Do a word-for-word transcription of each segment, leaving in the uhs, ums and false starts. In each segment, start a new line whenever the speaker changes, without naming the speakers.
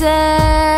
chcę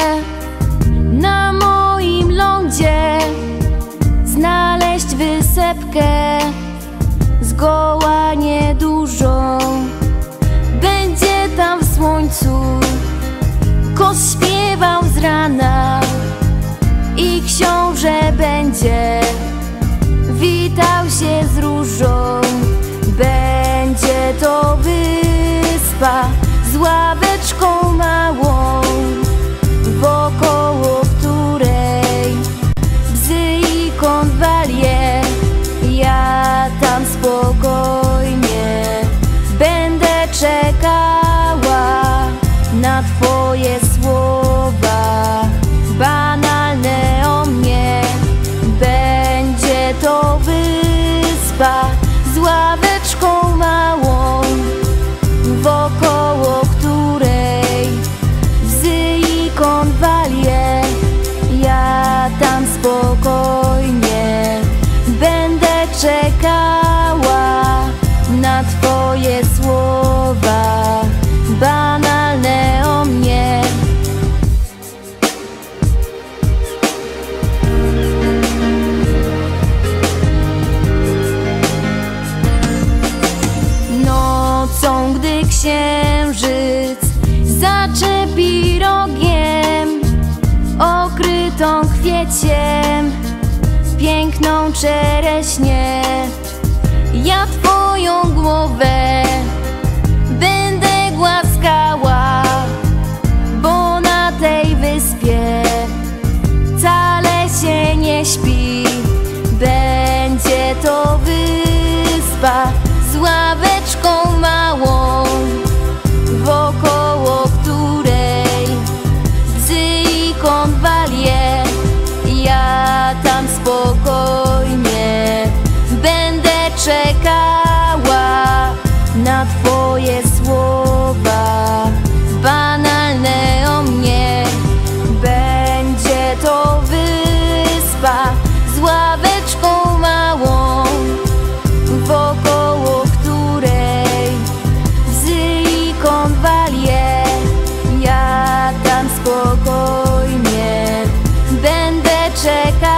na moim lądzie znaleźć wysepkę zgoła niedużą. Będzie tam w słońcu kos śpiewał z rana i książę będzie witał się z różą. Będzie to wyspa z ławeczką małą, wokoło której bzy i konwalie. Ja tam spokojnie będę czekała na twoje słowa banalne o mnie. Będzie to wyspa z ławeczką małą, wokoło której bzy i konwalie. Ja tam spokojnie będę czekała na twoje słowa banalne o mnie. Nocą, gdy księżyc zaczepi rogiem okrytą kwieciem piękną czereśnię, ja twoją głowę będę głaskała, bo na tej wyspie wcale się nie śpi. Będzie to wyspa z ławeczką małą, wokoło której bzy i konwalie. Ja tam spokojnie będę czekała na twoje słowa banalne o mnie. Będzie to wyspa z ławeczką małą, wokoło której bzy i konwalie. Ja tam spokojnie będę czekała